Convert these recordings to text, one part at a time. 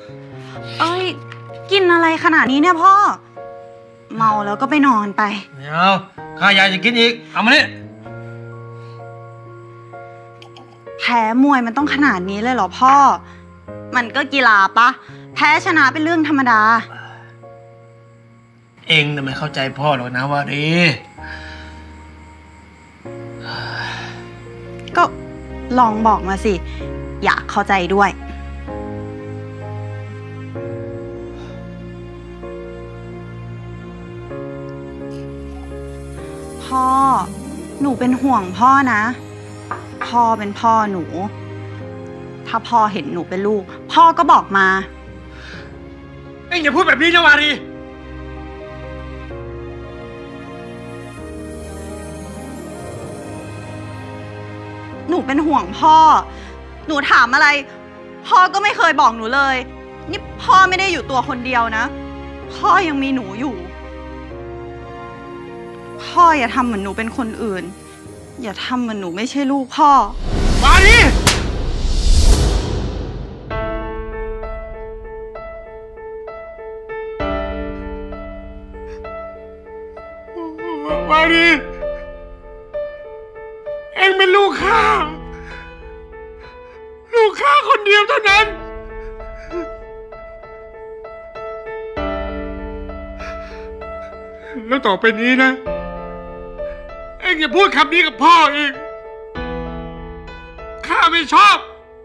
เอ้ยกินอะไรขนาดนี้เนี่ยพ่อเมาแล้วก็ไปนอนไปไม่เอาข้าอยากจะกินอีกเอามานี่แพ้มวยมันต้องขนาดนี้เลยเหรอพ่อมันก็กีฬาปะแพ้ชนะเป็นเรื่องธรรมดาเองน่ะไม่เข้าใจพ่อหรอกนะว่าดีก็ลองบอกมาสิอยากเข้าใจด้วยพ่อหนูเป็นห่วงพ่อนะพ่อเป็นพ่อหนูถ้าพ่อเห็นหนูเป็นลูกพ่อก็บอกมาเอ็งอย่าพูดแบบนี้นะวารีหนูเป็นห่วงพ่อหนูถามอะไรพ่อก็ไม่เคยบอกหนูเลยนี่พ่อไม่ได้อยู่ตัวคนเดียวนะพ่อยังมีหนูอยู่พ่ออย่าทำเหมือนหนูเป็นคนอื่นอย่าทำเหมือนหนูไม่ใช่ลูกพ่อวารีวารีเอ็งเป็นลูกข้าคนเดียวเท่านั้นแล้วต่อไปนี้นะเอ็งอย่าพูดคำนี้กับพ่ออีกข้าไม่ชอบ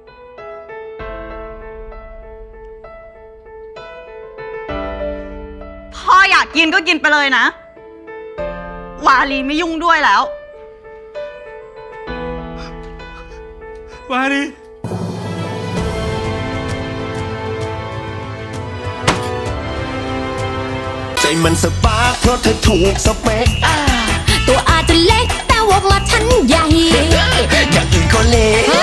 พ่ออยากกินก็กินไปเลยนะวาลีไม่ยุ่งด้วยแล้ววารีใจมันสปาร์คเพราะเธอถูกสเปคตัวอาจจะเล็กแต่วงละฉันใหญ่อย่างอื่นก็เล็ก